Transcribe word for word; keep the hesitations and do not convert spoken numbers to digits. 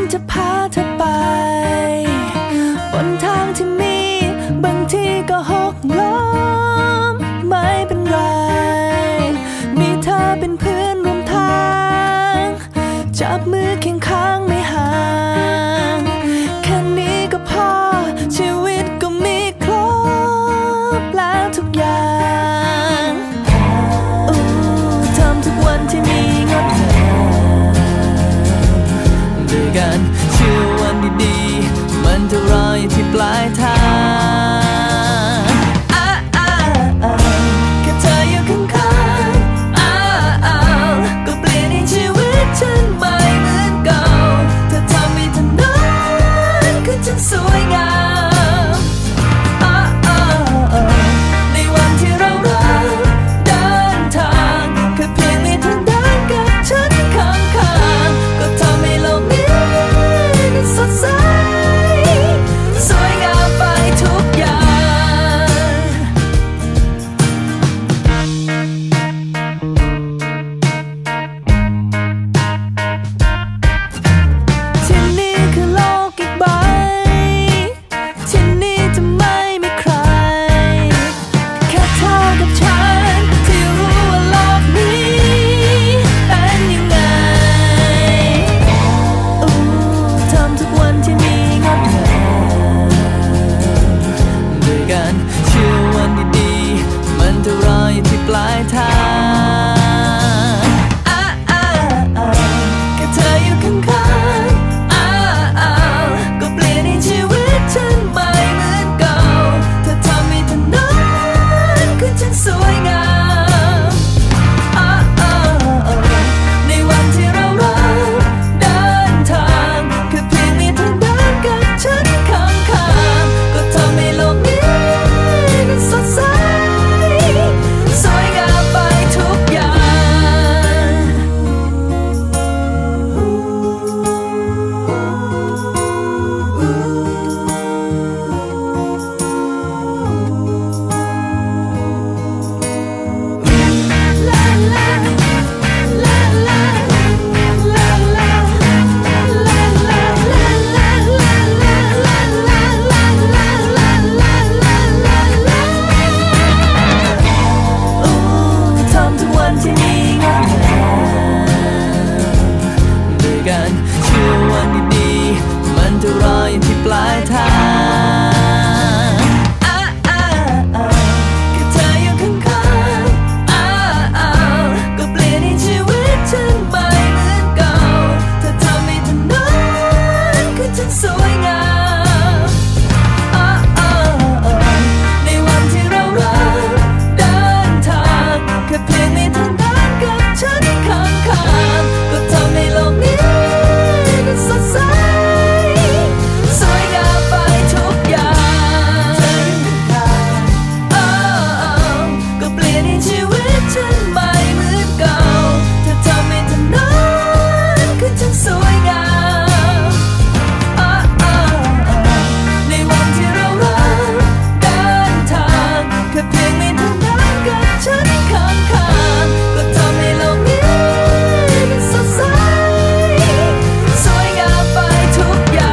จะพาเธอไปบนทางที่มีบางทีก็หกล้มไม่เป็นไรมีเธอเป็นเพื่อนร่วมทางจับมือเคียงข้างไม่ห่างแค่นี้ก็พอชีวิตก็มีครบแล้วทุกอย่างทำทุกวันที่มีงดงามด้วยกันเชื่อวันดีๆมันจะรออยู่ที่ปลายทางแค่เธออยู่ข้างๆก็เปลี่ยนให้ชีวิตฉันไม่เหมือนเก่าเธอทำให้ถนนคือฉันสวยงามในวันที่เรารักเดินทางแค่เพียงมีเธอเดินกับฉันข้างๆก็ทำให้โลกนี้สดใสสวยงามไปทุกอย่างที่นี่คือโลกอีกใบที่นี่จะไม่มีใครแค่เธอกับฉันที่รู้ว่าโลกนี้เป็นยังไงทำทุกวันที่มีงดงามด้วยกันเชื่อวันดีๆมันจะรออยู่ที่ปลายทางแค่เธออยู่ข้างๆก็เปลี่ยนให้ชีวิตฉันไม่เหมือนเก่าเธอทำให้ถนนคือฉันสวยงามในวันที่เรารักเดินทางแค่เพียงมีเธอเดินกับฉันข้างๆก็ทำให้โลกนี้สดใสสวยงามไปทุกอย่างทำทุกวันที่มีงดงามด้วยกันเชื่อวันดีๆมันจะรออยู่ที่ปลายทางแค่เธออยู่ข้างๆก็เปลี่ยนให้ชีวิตฉันไม่เหมือนเก่าเธอทำให้ถนนคือฉันสวยงามในวันที่เรารักเดินทางแค่เพียงมีเธอเดินกับฉันข้างๆก็ทำให้โลกนี้สดใสสวยงามไปทุกอย่างก็เปลี่ยนให้ชีวิตฉันไม่เหมือนเก่าเธอทำให้ถนนคือฉันสวยงามในวันที่เรารักเดินทางแค่เพียงมีเธอเดินกับฉันข้างๆก็ทำให้โลกนี้สดใสสวยงามไปทุกอย่าง